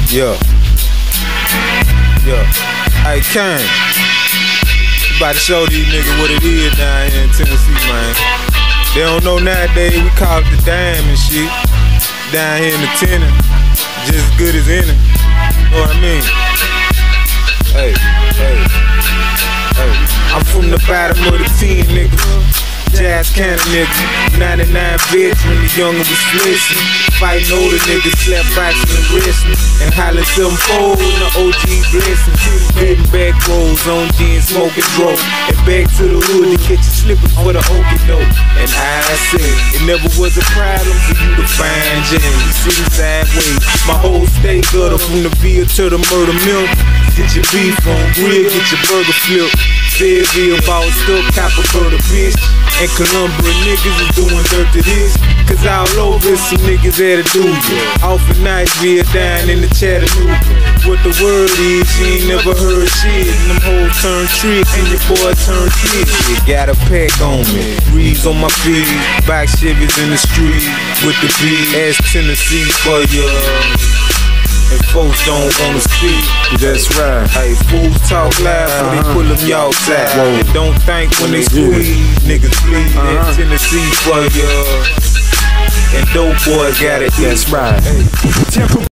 Yeah. Hey, Kane. About to show these niggas what it is down here in Tennessee, man. They don't know nowadays, we call it the dime and shit. Down here in the tenant, just as good as any. Know what I mean? Hey. I'm from the bottom of the 10, nigga. Jazz kind of nigga. 99 veteran, the younger was flexing. Fighting older niggas, slap boxing and wrestling. And hollering 7-4 in the OG blessing. Hitting back rolls on gin, smoking dope. And back to the hood to catch you slipping for the okey doke. And I said, it never was a problem for you to find James. Sitting sideways, my whole state gutter from the beer to the murder milk. Get your beef on grill, get your burger flip. Fairville ball stuck, copper burger bitch. And Columbia niggas is doing dirt to this. Cause all over some niggas had to do ya. Off a Niceville down in the Chattanooga. What the word is, you ain't never heard shit. And them hoes turn tricks and your boy turn kids. You got a pack on me, breeze on my feet. Box Chevys in the street with the beat. Ask Tennessee for ya. And folks don't wanna speak. That's right. Hey, fools talk loud so they pull them y'all side. And don't think when they squeeze, niggas bleed. That Tennessee for ya. And dope boys got it. That's right. Hey.